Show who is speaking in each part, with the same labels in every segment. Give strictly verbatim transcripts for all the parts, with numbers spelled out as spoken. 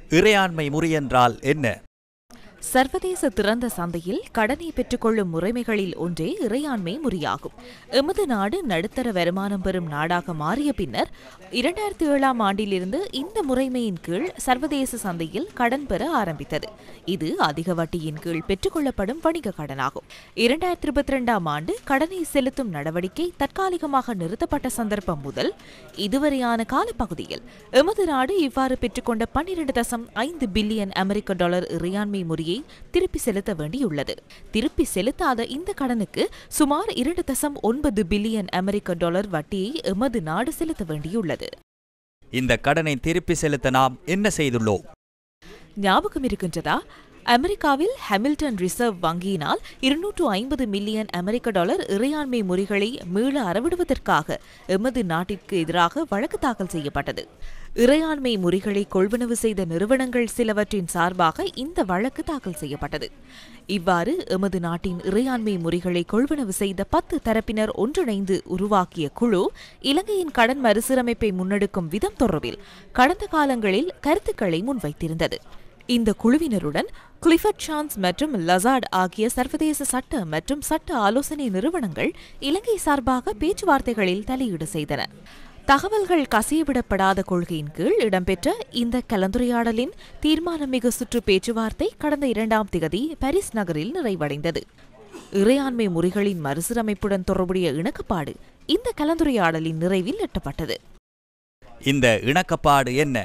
Speaker 1: இறையாண்மை முறை என்றால் என்ன?
Speaker 2: சர்வதேச திறந்த சந்தையில் கடனை பெற்றுக்கொள்ளும் முறைமைகளில் ஒன்றே இறையாண்மை முறையாகும். எமது நாடு நடுத்தர வருமானம் பெறும் நாடாக மாறிய பின்னர் இரண்டாயிரத்தி ஏழாம் ஆண்டிலிருந்து இந்த முறைமையின் கீழ் சர்வதேச சந்தையில் கடன் பெற ஆரம்பித்தது. இது அதிக வட்டியின் கீழ் பெற்றுக்கொள்ளப்படும் வணிக கடனாகும். இரண்டாயிரத்தி இருபத்தி இரண்டாம் ஆண்டு கடனை செலுத்தும் நடவடிக்கை தற்காலிகமாக நிறுத்தப்பட்ட சந்தர்ப்பம் முதல் இதுவரையான காலப்பகுதியில் எமது நாடு இவ்வாறு பெற்றுக்கொண்ட பன்னிரண்டு தசம் ஐந்து பில்லியன் அமெரிக்க டாலர் இறையாண்மை முறையை திருப்பி செலுத்த வேண்டியுள்ளது. திருப்பி செலுத்தாத இந்த கடனுக்கு சுமார் இரண்டு தசம் ஒன்பது பில்லியன் அமெரிக்க டாலர் வட்டியை எமது நாடு செலுத்த வேண்டியுள்ளது.
Speaker 1: இந்த கடனை திருப்பி செலுத்த நாம் என்ன செய்துள்ளோம்?
Speaker 2: ஞாபகம் இருக்கின்றதா? அமெரிக்காவில் ஹாமில்டன் ரிசர்வ் வங்கியினால் இருநூற்று ஐம்பது மில்லியன் அமெரிக்க டாலர் இறையாண்மை முறைகளை மீள அறவிடுவதற்காக எமது நாட்டிற்கு எதிராக வழக்கு தாக்கல் செய்யப்பட்டது. இறையாண்மை முறைகளை கொள்வனவு செய்த நிறுவனங்கள் சிலவற்றின் சார்பாக இந்த வழக்கு தாக்கல் செய்யப்பட்டது. இவ்வாறு எமது நாட்டின் இறையாண்மை முறைகளை கொள்வனவு செய்த பத்து தரப்பினர் ஒன்றிணைந்து உருவாக்கிய குழு இலங்கையின் கடன் மறுசீரமைப்பை முன்னெடுக்கும் விதம் தொடர்பில் கடந்த காலங்களில் கருத்துக்களை முன்வைத்திருந்தது. இந்த குழுவினருடன் கிளிஃபர்ட் சான்ஸ் மற்றும் லசார்ட் ஆகிய சர்வதேச சட்ட மற்றும் சட்ட ஆலோசனை நிறுவனங்கள் இலங்கை சார்பாக பேச்சுவார்த்தைகளில் தலையீடு செய்தன. தகவல்கள் கசியவிடப்படாத கொள்கையின் கீழ் இடம்பெற்ற இந்த கலந்துரையாடலின் தீர்மானமிகு சுற்று பேச்சுவார்த்தை கடந்த இரண்டாம் திகதி பாரிஸ் நகரில் நிறைவடைந்தது. இறையாண்மை முறைகளின் மறுசீரமைப்புடன் தொடர்புடைய இணக்கப்பாடு இந்த கலந்துரையாடலின் நிறைவில் எட்டப்பட்டது.
Speaker 1: இந்த இணக்கப்பாடு என்ன?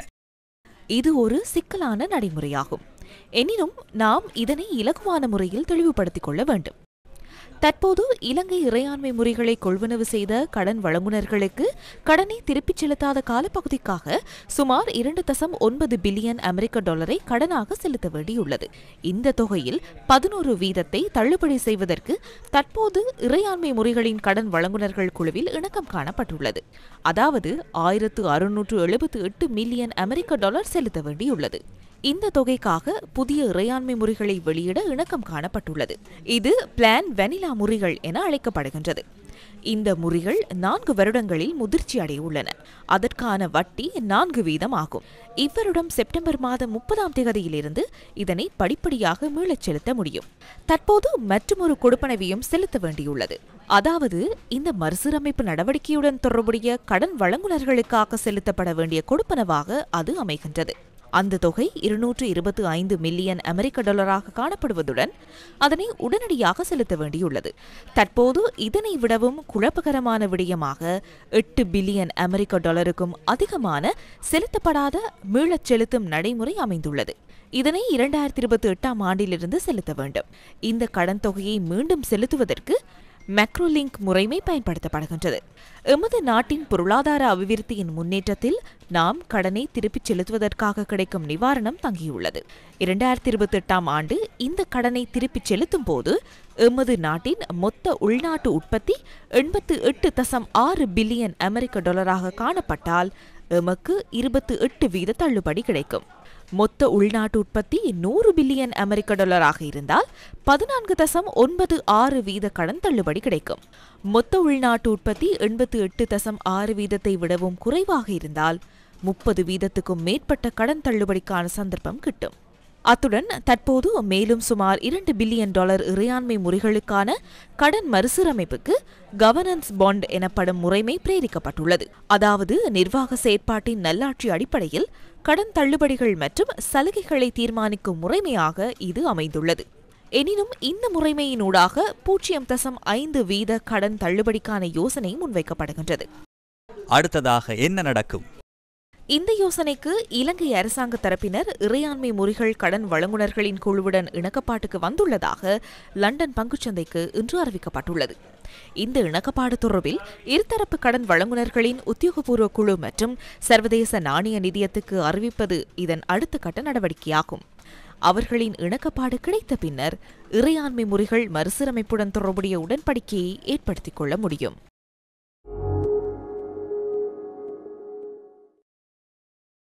Speaker 2: இது ஒரு சிக்கலான நடைமுறையாகும். எனினும் நாம் இதனை இலகுவான முறையில் தெளிவுபடுத்திக் கொள்ள வேண்டும். தற்போது இலங்கை இறையாண்மை முறைகளை கொள்வனவு செய்த கடன் வழங்குநர்களுக்கு கடனை திருப்பிச் செலுத்தாத காலப்பகுதிக்காக சுமார் இரண்டு தசம் ஒன்பது பில்லியன் அமெரிக்க டாலரை கடனாக செலுத்த வேண்டியுள்ளது. இந்த தொகையில் பதினோரு வீதத்தை தள்ளுபடி செய்வதற்கு தற்போது இறையாண்மை முறைகளின் கடன் வழங்குநர்கள் குழுவில் இணக்கம் காணப்பட்டுள்ளது. அதாவது ஆயிரத்து அறுநூற்று எழுபத்து எட்டு மில்லியன் அமெரிக்க டாலர் செலுத்த வேண்டியுள்ளது. இந்த தொகைக்காக புதிய இறையாண்மை முறைகளை வெளியிட இணக்கம் காணப்பட்டுள்ளது. இது பிளான் வெனிலா முறைகள் என அழைக்கப்படுகின்றது. இந்த முறைகள் நான்கு வருடங்களில் முதிர்ச்சி அடையுள்ளன. அதற்கான வட்டி நான்கு வீதம் ஆகும். இவ்வருடம் செப்டம்பர் மாதம் முப்பதாம் தேதியிலிருந்து இதனை படிப்படியாக மீளச் செலுத்த முடியும். தற்போது மற்றொரு கொடுப்பனவையும் செலுத்த வேண்டியுள்ளது. அதாவது இந்த மறுசீரமைப்பு நடவடிக்கையுடன் தொடர்புடைய கடன் வழங்குநர்களுக்காக செலுத்தப்பட வேண்டிய கொடுப்பனவாக அது அமைகின்றது. அந்த தொகை இருநூற்று இருபத்தி ஐந்து மில்லியன் அமெரிக்க டாலராக காணப்படுவதுடன் அதனை உடனடியாக செலுத்த வேண்டியுள்ளது. தற்போது இதனை விடவும் குழப்பகரமான விடயமாக எட்டு பில்லியன் அமெரிக்க டாலருக்கும் அதிகமான செலுத்தப்படாத மீளச் செலுத்தும் நடைமுறை அமைந்துள்ளது. இதனை இரண்டாயிரத்தி இருபத்தி எட்டாம் ஆண்டிலிருந்து செலுத்த வேண்டும். இந்த கடன் தொகையை மீண்டும் செலுத்துவதற்கு மேக்ரோலிங்க் முறைமை பயன்படுத்தப்படுகின்றது. எமது நாட்டின் பொருளாதார அபிவிருத்தியின் முன்னேற்றத்தில் நாம் கடனை திருப்பிச் செலுத்துவதற்காக கிடைக்கும் நிவாரணம் தங்கியுள்ளது. இரண்டாயிரத்தி இருபத்தி எட்டாம் ஆண்டு இந்த கடனை திருப்பிச் செலுத்தும் போது எமது நாட்டின் மொத்த உள்நாட்டு உற்பத்தி எண்பத்து எட்டு தசம் ஆறு பில்லியன் அமெரிக்க டாலராக காணப்பட்டால் எமக்கு இருபத்தி எட்டு வீத தள்ளுபடி கிடைக்கும். மொத்த உள்நாட்டு உற்பத்தி நூறு பில்லியன் அமெரிக்க டாலராக இருந்தால் பதினான்கு தசம் ஒன்பது ஆறு வீத கடன் தள்ளுபடி கிடைக்கும். மொத்த உள்நாட்டு உற்பத்தி எண்பத்தி எட்டு தசம் ஆறு வீதத்தை விடவும் குறைவாக இருந்தால் முப்பது வீதத்துக்கும் மேற்பட்ட கடன் தள்ளுபடிக்கான சந்தர்ப்பம் கிட்டும். அத்துடன் தற்போது மேலும் சுமார் இரண்டு பில்லியன் டாலர் இறையாண்மை முறைகளுக்கான கடன் மறுசீரமைப்புக்கு கவர்னன்ஸ் பாண்ட் எனப்படும் முறைமை பிரேரிக்கப்பட்டுள்ளது. அதாவது நிர்வாக செயற்பாட்டின் நல்லாட்சி அடிப்படையில் கடன் தள்ளுபடிகள் மற்றும் சலுகைகளை தீர்மானிக்கும் முறைமையாக இது அமைந்துள்ளது. எனினும் இந்த முறைமையினூடாக பூஜ்ஜியம் தசம் ஐந்து வீத கடன் தள்ளுபடிக்கான யோசனை முன்வைக்கப்படுகின்றது.
Speaker 1: அடுத்ததாக என்ன நடக்கும்?
Speaker 2: இந்த யோசனைக்கு இலங்கை அரசாங்க தரப்பினர் இறையாண்மை முறைகள் கடன் வழங்குநர்களின் குழுவுடன் இணக்கப்பாட்டுக்கு வந்துள்ளதாக லண்டன் பங்குச்சந்தைக்கு இன்று அறிவிக்கப்பட்டுள்ளது. இந்த இணக்கப்பாடு தொடர்பில் இருதரப்பு கடன் வழங்குநர்களின் உத்தியோகபூர்வ குழு மற்றும் சர்வதேச நாணய நிதியத்துக்கு அறிவிப்பது இதன் அடுத்த கட்ட நடவடிக்கையாகும். அவர்களின் இணக்கப்பாடு கிடைத்த பின்னர் இறையாண்மை முறைகள் மறுசீரமைப்புடன் தொடர்புடைய உடன்படிக்கையை ஏற்படுத்திக் கொள்ள முடியும்.